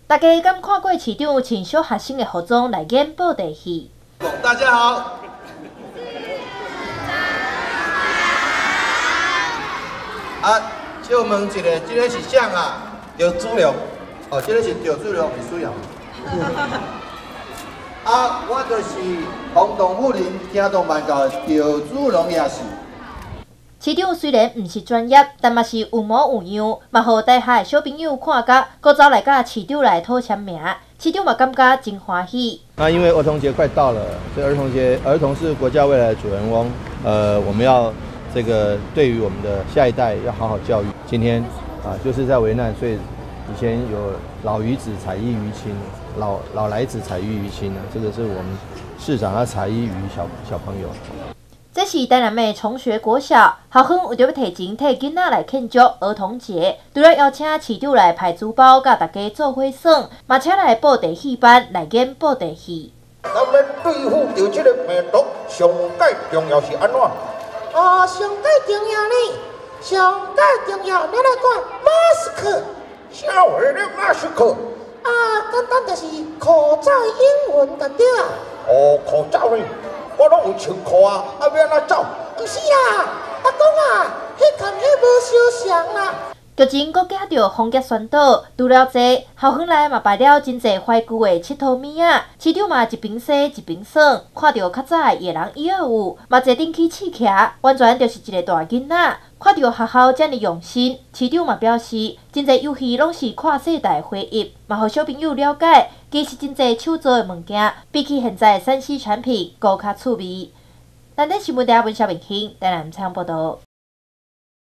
大家敢看过市长穿小学生的服装来演布袋戏？ 大家好。借问一下，这个是啥啊？赵子龙。哦，这个是赵子龙，是水哦。我就是轰动武林、惊动万教的赵子龙也是。 市长虽然毋是专业，但嘛是有模有样，嘛互台下的小朋友看甲，搁走来甲市长来讨签名。市长嘛感觉真欢喜。 那因为儿童节快到了，所以儿童是国家未来的主人翁。我们要这个对于我们的下一代要好好教育。今天就是在为难，所以以前有老于子采衣娱亲，老来子采衣娱亲呢，这个是我们市长要采衣娱小朋友。 这是台南的崇学国小校方为着要提前替囡仔来庆祝儿童节，除了邀请市长来派珠包，甲大家做伙耍，嘛请来布袋戏班来演布袋戏。 咱们对付着这个病毒，上界重要是安怎？ 上界重要呢？上界重要，你来讲马斯克。 啥话咧？马斯克？ 简单就是口罩英文就对啊。 口罩呢？我拢有穿裤啊，要安怎走？ 不是啦，阿公啊，迄跟迄无相像啦。 剧情搁加着风格宣导，除了这，校园内嘛摆了真侪怀旧的佚佗物仔，市长嘛一边洗一边耍，看到较早的野人伊尔有，嘛坐顶去试骑，完全就是一个大囡仔。看到学校这么用心，市长嘛表示，真侪游戏拢是跨世代回忆，嘛互小朋友了解，其实真侪手做的物件，比起现在的3C产品，更较趣味。咱台新闻台文小明兴，台南采访报道。